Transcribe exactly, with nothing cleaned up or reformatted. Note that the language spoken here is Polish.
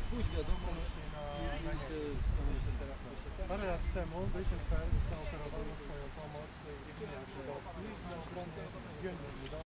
pójść wiadomo na, na i z, z, teraz parę lat temu Britain First zaoferowano swoją pomoc w gminie żydowskiej na ochronę dziennych